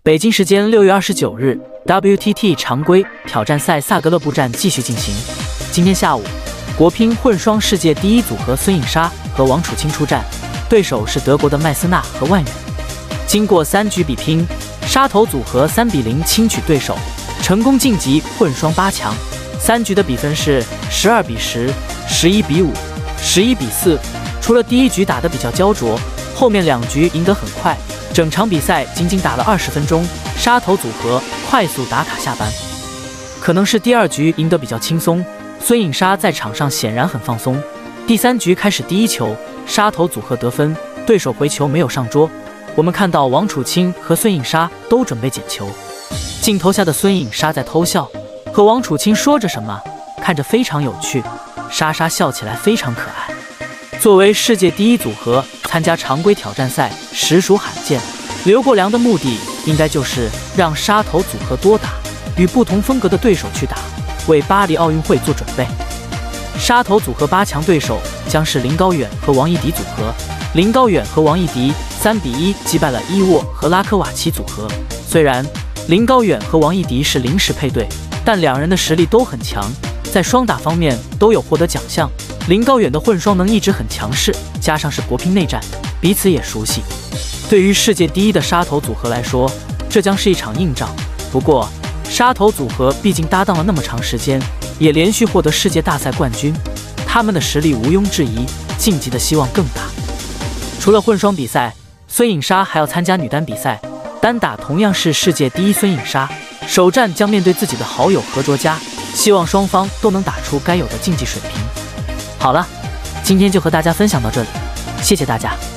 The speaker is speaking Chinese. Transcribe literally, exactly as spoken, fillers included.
北京时间六月二十九日 ，W T T 常规挑战赛萨格勒布站继续进行。今天下午，国乒混双世界第一组合孙颖莎和王楚钦出战，对手是德国的麦斯纳和万远。经过三局比拼，沙头组合三比零轻取对手，成功晋级混双八强。三局的比分是十二比十、十一比五、十一比四。除了第一局打得比较焦灼，后面两局赢得很快。 整场比赛仅仅打了二十分钟，沙头组合快速打卡下班。可能是第二局赢得比较轻松，孙颖莎在场上显然很放松。第三局开始第一球，沙头组合得分，对手回球没有上桌。我们看到王楚钦和孙颖莎都准备捡球，镜头下的孙颖莎在偷笑，和王楚钦说着什么，看着非常有趣，莎莎笑起来非常可爱。作为世界第一组合， 参加常规挑战赛实属罕见。刘国梁的目的应该就是让沙头组合多打，与不同风格的对手去打，为巴黎奥运会做准备。沙头组合八强对手将是林高远和王艺迪组合。林高远和王艺迪三比一击败了伊沃和拉科瓦奇组合。虽然林高远和王艺迪是临时配对，但两人的实力都很强，在双打方面都有获得奖项。 林高远的混双能一直很强势，加上是国乒内战，彼此也熟悉。对于世界第一的沙头组合来说，这将是一场硬仗。不过，沙头组合毕竟搭档了那么长时间，也连续获得世界大赛冠军，他们的实力毋庸置疑，晋级的希望更大。除了混双比赛，孙颖莎还要参加女单比赛，单打同样是世界第一孙颖莎，首战将面对自己的好友何卓佳，希望双方都能打出该有的竞技水平。 好了，今天就和大家分享到这里，谢谢大家。